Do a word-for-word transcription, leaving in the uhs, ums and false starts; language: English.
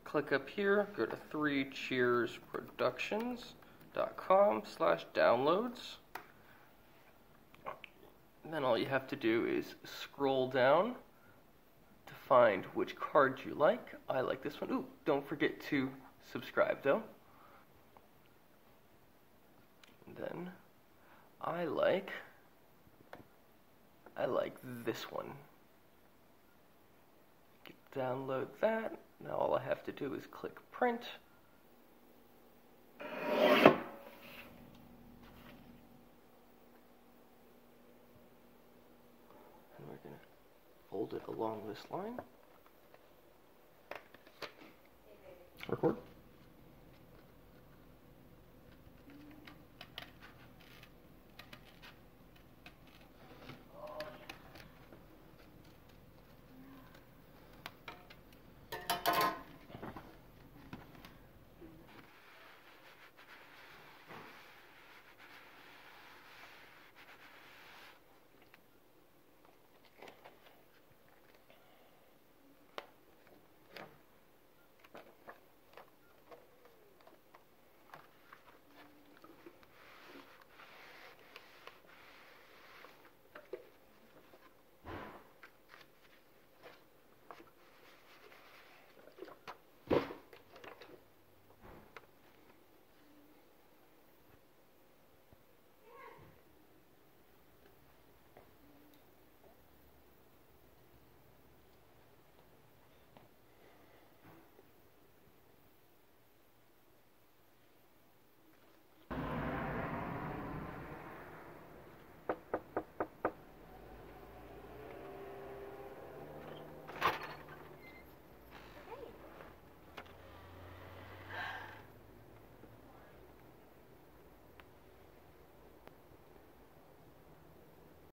click up here, go to three cheers productions dot com slash downloads. And then all you have to do is scroll down to find which card you like. I like this one. Ooh, don't forget to subscribe though. And then I like I like this one. Download that. Now all I have to do is click print. And we're going to fold it along this line. Record.